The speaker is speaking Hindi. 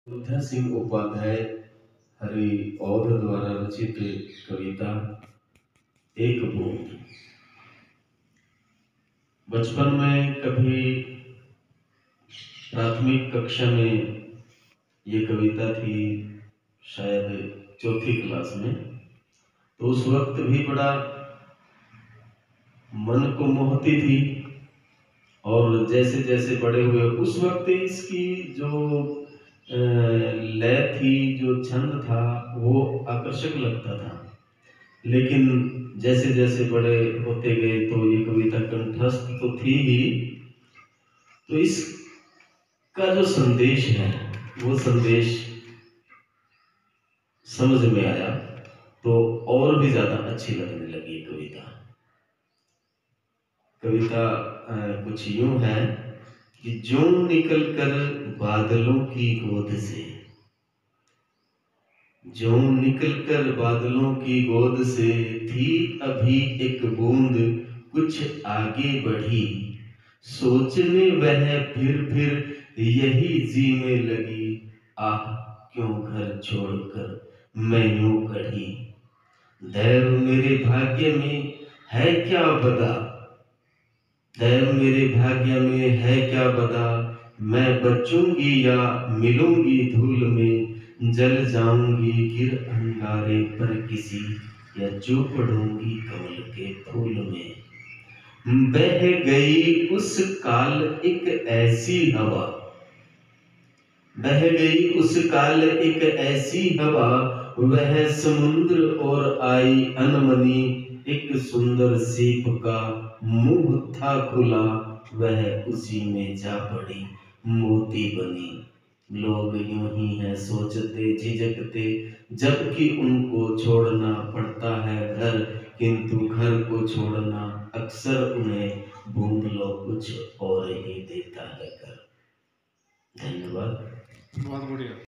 बुद्धा सिंह उपाध्याय हरिऔध द्वारा रचित कविता एक बूंद। बचपन में कभी प्राथमिक कक्षा में ये कविता थी, शायद चौथी क्लास में। तो उस वक्त भी बड़ा मन को मोहती थी, और जैसे जैसे बड़े हुए उस वक्त इसकी जो लय थी, जो छंद था, वो आकर्षक लगता था। लेकिन जैसे जैसे बड़े होते गए तो ये कविता कंठस्थ तो थी ही, तो इसका जो संदेश है वो संदेश समझ में आया, तो और भी ज्यादा अच्छी लगने लगी कविता। कविता कुछ यूं है कि जो निकल कर बादलों की गोद से, जो निकल कर बादलों की गोद से थी अभी एक बूंद कुछ आगे बढ़ी, सोचने वह फिर यही जीने लगी, आह क्यों घर छोड़कर मैं यूं कढ़ी। दैव मेरे भाग्य में है क्या बदा, दैव मेरे भाग्य में है क्या बदा, मैं बचूंगी या मिलूंगी धूल में, जल जाऊंगी गिर अंगारे पर किसी, या चूप पड़ूंगी कमल के फूल में। बह गई उस काल एक ऐसी हवा, बह गई उस काल एक ऐसी हवा, वह समुद्र और आई अनमनी, एक सुंदर सीप का मुंह था खुला, वह उसी में जा पड़ी मोती बनी। लोग यूं ही हैं सोचते झिझकते, जबकि उनको छोड़ना पड़ता है घर, किंतु घर को छोड़ना अक्सर उन्हें बूंद लो कुछ और ही देता है घर। धन्यवाद। बहुत बढ़िया।